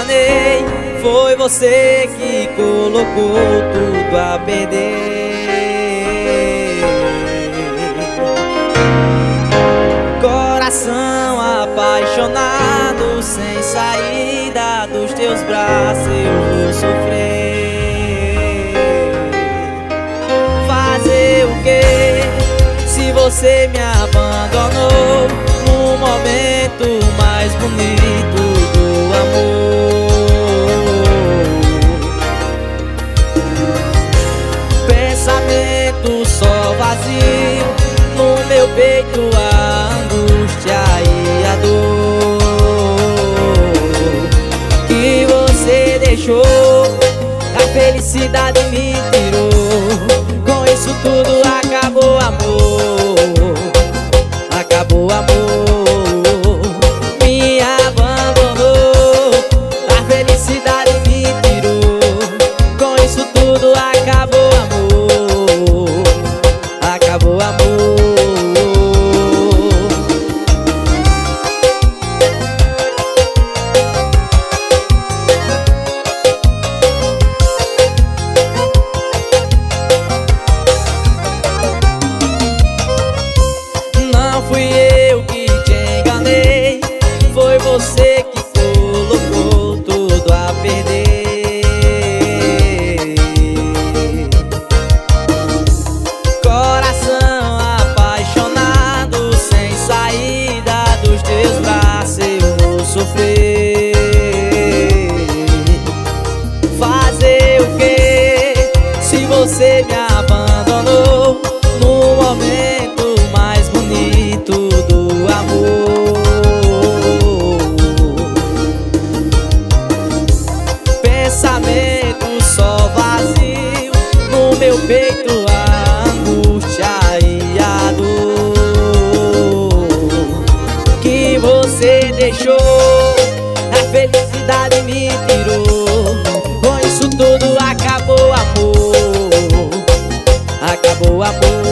enganei, foi você que colocou tudo a perder. Coração apaixonado, sem saída dos teus braços eu vou sofrer. Fazer o quê se você me abandonou no momento mais bonito do amor? Pensamento só vazio, no meu peito a angústia e a dor que você deixou, a felicidade me tirou. Com isso tudo acabou, amor. Acabou, amor. Me abandonou, a felicidade me tirou. Com isso tudo acabou, amor. Acabou, amor. Não fui eu que te enganei, foi você que colocou tudo a perder. Coração apaixonado, sem saída dos teus braços eu vou sofrer. Fazer o quê se você me abandonou no momento mais bonito do amor? Pensamento só vazio, no meu peito a angústia e a dor que você deixou, a felicidade me tirou. Com isso tudo acabou, amor. Acabou, amor.